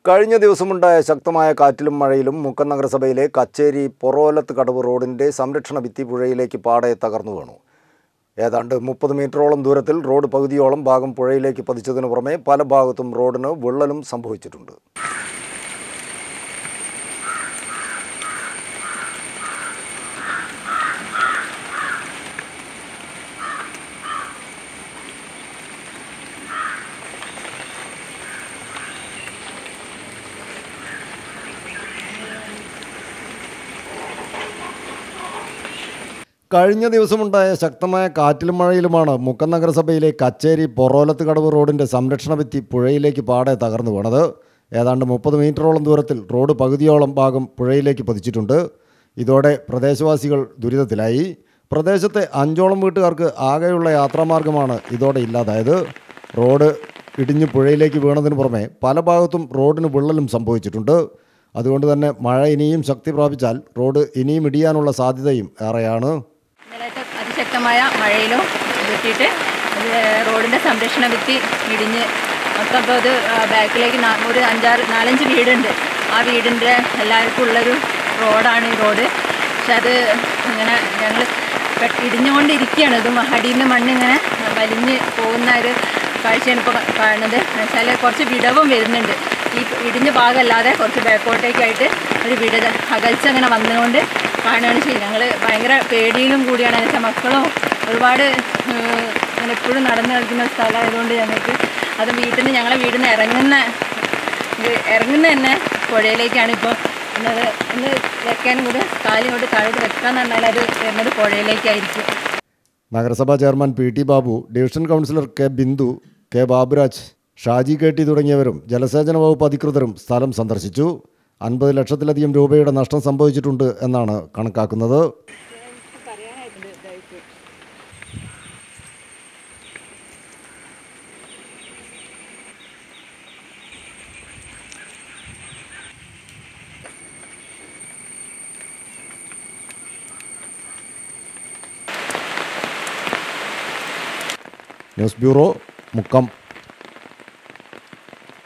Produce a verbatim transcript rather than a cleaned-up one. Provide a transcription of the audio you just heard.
കഴിഞ്ഞ ദിവസമുണ്ടായ ശക്തമായ കാറ്റിലും മഴയിലും മുക്കം നഗരസഭയിലെ കച്ചേരി പൊറോലത്ത് കടവ് റോഡിന്റെ സംരക്ഷണ ഭിത്തി പുഴയിലേക്ക് പാടെ തകർന്നു വീണു. ഏതാണ്ട് മുപ്പത് മീറ്ററോളം ദൂരത്തിൽ റോഡ് പകുതിയോളം ഭാഗം പുഴയിലേക്ക് പതിച്ചതിനു പുറമെ പല ഭാഗത്തും റോഡിന് വിള്ളലും സംഭവിച്ചിട്ടുണ്ട്. കഴിഞ്ഞ ദിവസമുണ്ടായ ശക്തമായ കാറ്റിലും മഴയിലുമാണ് മുക്കം നഗരസഭയിലെ കച്ചേരി പൊറോലത്ത് കടവ് റോഡിൻ്റെ സംരക്ഷണ ഭിത്തി പുഴയിലേക്ക് പാടെ തകർന്നു വീണത്. ഏതാണ്ട് മുപ്പത് മീറ്ററോളം ദൂരത്തിൽ റോഡ് പകുതിയോളം ഭാഗം പുഴയിലേക്ക് പതിച്ചിട്ടുണ്ട്. ഇതോടെ പ്രദേശവാസികൾ ദുരിതത്തിലായി. പ്രദേശത്തെ അഞ്ചോളം വീട്ടുകാർക്ക് ആകെയുള്ള യാത്രാമാർഗമാണ് ഇതോടെ ഇല്ലാതായത്. റോഡ് ഇടിഞ്ഞ് പുഴയിലേക്ക് വീണതിന് പുറമെ പല ഭാഗത്തും റോഡിന് വിള്ളലും സംഭവിച്ചിട്ടുണ്ട്. അതുകൊണ്ട് തന്നെ മഴ ഇനിയും ശക്തി പ്രാപിച്ചാൽ റോഡ് ഇനിയും ഇടിയാനുള്ള സാധ്യതയും ഏറെയാണ്. അതിശക്തമായ മഴയിലും കിട്ടിയിട്ട് റോഡിൻ്റെ സംരക്ഷണ ഭിത്തി ഇടിഞ്ഞ് മൊത്തം ഇപ്പോൾ അത് ബാക്കിലേക്ക് ഒരു അഞ്ചാറ് നാലഞ്ച് വീടുണ്ട്. ആ വീടിൻ്റെ എല്ലാവർക്കും ഉള്ളൊരു റോഡാണ് ഈ റോഡ്. പക്ഷെ അത് ഇങ്ങനെ ഞങ്ങൾ ഇടിഞ്ഞുകൊണ്ടിരിക്കുകയാണ്. ഇത് അടിയിൽ നിന്ന് മണ്ണിങ്ങനെ വലിഞ്ഞ് പോകുന്ന ഒരു കാഴ്ചയാണ് ഇപ്പോൾ കാണുന്നത്. എന്നുവെച്ചാൽ കുറച്ച് വിടവും വരുന്നുണ്ട്. ഈ ഇടിഞ്ഞ ഭാഗമല്ലാതെ കുറച്ച് ബാക്കോട്ടേക്കായിട്ട് ഒരു വിട അകൽച്ച അങ്ങനെ വന്നുകൊണ്ട് കാണുകയാണ് ചെയ്യുന്നത്. ഞങ്ങൾ ഭയങ്കര പേടിയിലും കൂടിയാണ്. എന്ന് വെച്ചാൽ മക്കളും ഒരുപാട് അങ്ങനെ എപ്പോഴും നടന്നു കളിക്കുന്ന സ്ഥലമായതുകൊണ്ട് ഞങ്ങൾക്ക് അത് വീട്ടിൽ നിന്ന് ഞങ്ങളെ വീട്ടിൽ നിന്ന് ഇറങ്ങുന്ന ഇറങ്ങുന്ന തന്നെ പുഴയിലേക്കാണ് ഇപ്പോൾ എന്നത്. ഒന്ന് വെക്കാനും കൂടി കാലും കൊണ്ട് താഴോട്ട് വെക്കാന്ന് പറഞ്ഞാൽ അത് വരുന്നത് പുഴയിലേക്കായിരിക്കും. നഗരസഭാ chairman P T Babu, division councillor K Bindu, K Baburaj, Shaji K T തുടങ്ങിയവരും ജലസേചന വകുപ്പ് അധികൃതരും സ്ഥലം സന്ദർശിച്ചു. അൻപത് ലക്ഷത്തിലധികം രൂപയുടെ നഷ്ടം സംഭവിച്ചിട്ടുണ്ട് എന്നാണ് കണക്കാക്കുന്നത്. News bureau, Mukkam.